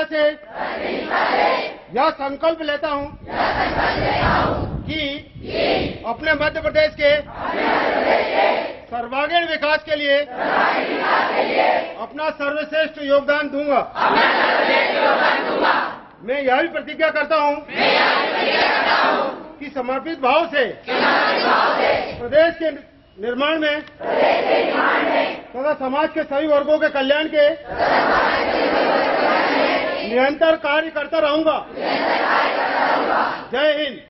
से यह संकल्प लेता हूं कि अपने मध्य प्रदेश के सर्वांगीण विकास के लिए अपना सर्वश्रेष्ठ योगदान दूंगा। मैं यह भी प्रतिज्ञा करता हूं कि समर्पित भाव से प्रदेश के निर्माण में तथा समाज के सभी वर्गों के कल्याण के निरंतर कार्य करता रहूंगा। जय हिंद।